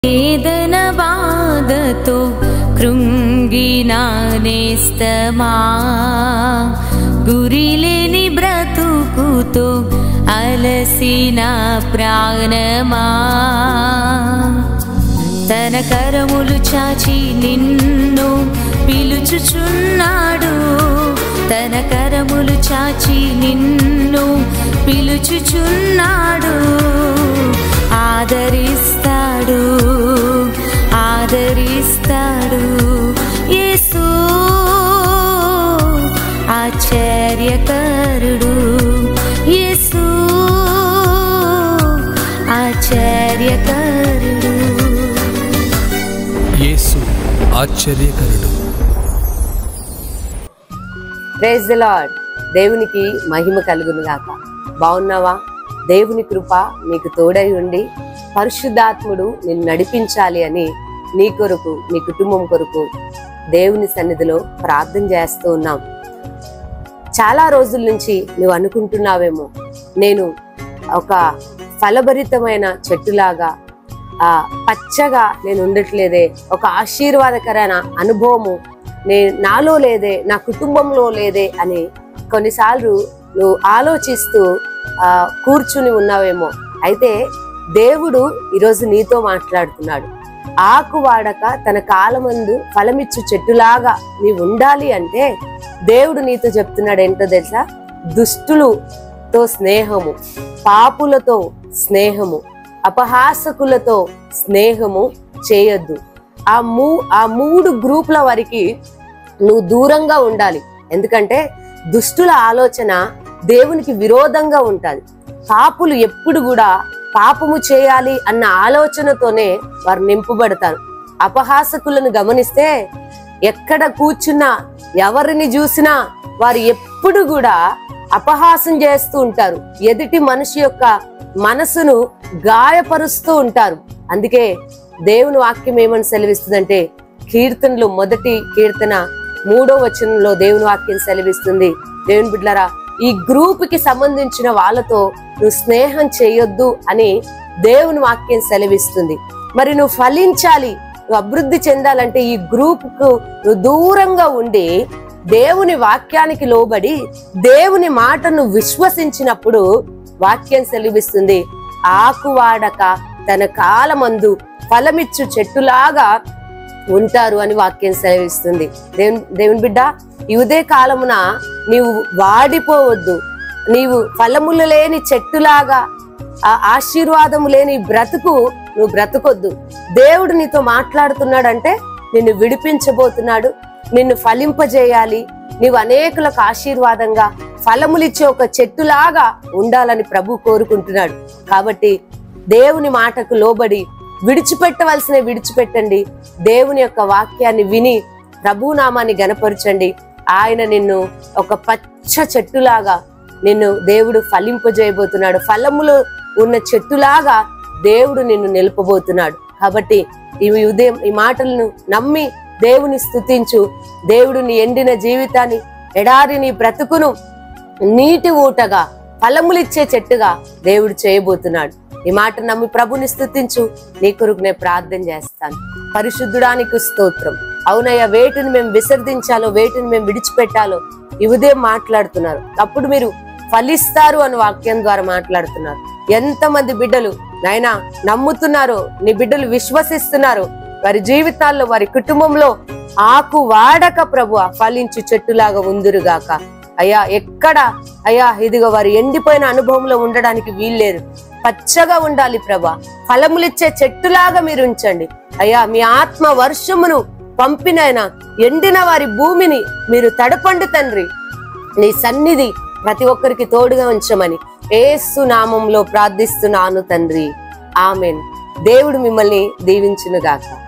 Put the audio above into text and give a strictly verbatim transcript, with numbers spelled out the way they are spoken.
వేదన బాధతో కృంగిన నేస్తమా, గురిలేని బ్రతుకుతో అలసిన ప్రాణమా, తన కరములు చాచి నిన్ను పిలుచుచున్నాడు, తన కరములు చాచి నిన్ను పిలుచుచున్నాడు. ఆదరిస్తాడు ఆదరిస్తాడు యేసు ఆశ్చర్యకరుడు, యేసు ఆశ్చర్యకరుడు, యేసు ఆశ్చర్యకరుడు. Praise the Lord. దేవునికి మహిమ కలుగును గాక. బాగున్నావా? దేవుని కృప నీకు తోడై ఉండి పరిశుద్ధాత్ముడు నిన్ను నడిపించాలి అని నీ కొరకు, నీ కుటుంబం కొరకు దేవుని సన్నిధిలో ప్రార్థన చేస్తూ ఉన్నాం. చాలా రోజుల నుంచి నువ్వు అనుకుంటున్నావేమో, నేను ఒక ఫలభరితమైన చెట్టులాగా ఆ పచ్చగా నేను ఉండట్లేదే, ఒక ఆశీర్వాదకరమైన అనుభవము నేను నాలో లేదే, నా కుటుంబంలో లేదే అని కొన్నిసార్లు నువ్వు ఆలోచిస్తూ ఆ కూర్చుని ఉన్నావేమో. అయితే దేవుడు ఈరోజు నీతో మాట్లాడుతున్నాడు. ఆకు వాడక తన కాలమందు ఫలమిచ్చు చెట్టులాగా నీవు ఉండాలి అంటే దేవుడు నీతో చెప్తున్నాడు ఏంటో తెలుసా? దుష్టులతో స్నేహము, పాపులతో స్నేహము, అపహాసకులతో స్నేహము చేయొద్దు. ఆ మూ ఆ మూడు గ్రూపుల వారికి నువ్వు దూరంగా ఉండాలి. ఎందుకంటే దుష్టుల ఆలోచన దేవునికి విరోధంగా ఉంటుంది. పాపులు ఎప్పుడు కూడా పాపము చేయాలి అన్న ఆలోచనతోనే వారు నింపబడతారు. అపహాసకులను గమనిస్తే ఎక్కడ కూర్చున్నా, ఎవరిని చూసినా వారు ఎప్పుడు కూడా అపహాసం చేస్తూ ఉంటారు. ఎదుటి మనిషి యొక్క మనసును గాయపరుస్తూ ఉంటారు. అందుకే దేవుని వాక్యం ఏమని సెలవిస్తుందంటే, కీర్తనలు మొదటి కీర్తన మూడో వచనంలో దేవుని వాక్యం సెలవిస్తుంది, దేవుని బిడ్డలారా, ఈ గ్రూప్ కి సంబంధించిన వాళ్ళతో నువ్వు స్నేహం చేయొద్దు అని దేవుని వాక్యం సెలవిస్తుంది. మరి నువ్వు ఫలించాలి, నువ్వు అభివృద్ధి చెందాలంటే ఈ గ్రూప్ కు నువ్వు దూరంగా ఉండి దేవుని వాక్యానికి లోబడి దేవుని మాటను విశ్వసించినప్పుడు వాక్యం సెలవిస్తుంది, ఆకువాడక తన కాలమందు ఫలమిచ్చు చెట్టులాగా ఉంటారు అని వాక్యం సెలవిస్తుంది. దేవుని దేవుని బిడ్డ, ఈ ఉదయ కాలమున నీవు వాడిపోవద్దు. నీవు ఫలములు లేని చెట్టులాగా, ఆ ఆశీర్వాదము లేని బ్రతుకు నువ్వు బ్రతుకొద్దు. దేవుడు నీతో మాట్లాడుతున్నాడంటే నిన్ను విడిపించబోతున్నాడు, నిన్ను ఫలింపజేయాలి, నీవు అనేకులకు ఆశీర్వాదంగా ఫలములిచ్చే ఒక చెట్టులాగా ఉండాలని ప్రభు కోరుకుంటున్నాడు. కాబట్టి దేవుని మాటకు లోబడి విడిచిపెట్టవలసిన విడిచిపెట్టండి. దేవుని యొక్క వాక్యాన్ని విని ప్రభు నామాన్ని గణపరచండి. ఆయన నిన్ను ఒక పచ్చ చెట్టులాగా నిన్ను దేవుడు ఫలింపజేయబోతున్నాడు. ఫలములు ఉన్న చెట్టులాగా దేవుడు నిన్ను నిలుపబోతున్నాడు. కాబట్టి ఈ ఉదయం ఈ మాటలను నమ్మి దేవుని స్తుతించు. దేవుడు నీ ఎండిన జీవితాన్ని, ఎడారి నీ బ్రతుకును నీటి ఊటగా, ఫలములిచ్చే చెట్టుగా దేవుడు చేయబోతున్నాడు. ఈ మాట నమ్మి ప్రభుని స్తుతించు. నీ కొరకు నేను ప్రార్థన చేస్తాను. పరిశుద్ధుడానికి స్తోత్రం. అవునయ్యా, వేటిని మేము విసర్జించాలో, వేటిని మేము విడిచిపెట్టాలో ఈ ఉదయం మాట్లాడుతున్నారు. అప్పుడు మీరు ఫలిస్తారు అని వాక్యం ద్వారా మాట్లాడుతున్నారు. ఎంతమంది బిడ్డలు నాయనా నమ్ముతున్నారు, నీ బిడ్డలు విశ్వసిస్తున్నారు, వారి జీవితాల్లో, వారి కుటుంబంలో ఆకు వాడక ప్రభు ఫలించు చెట్టులాగా ఉందురుగాక. అయ్యా, ఎక్కడ అయ్యా ఇదిగో వారు ఎండిపోయిన అనుభవంలో ఉండడానికి వీల్లేదు, పచ్చగా ఉండాలి ప్రభా. ఫలములిచ్చే చెట్టులాగా మీరు ఉంచండి అయ్యా. మీ ఆత్మ వర్షమును పంపినైనా ఎండిన వారి భూమిని మీరు తడపండి తండ్రి. నీ సన్నిధి ప్రతి ఒక్కరికి తోడుగా ఉంచమని యేసు నామంలో ప్రార్థిస్తున్నాను తండ్రి. ఆమెన్. దేవుడు మిమ్మల్ని దీవించును గాక.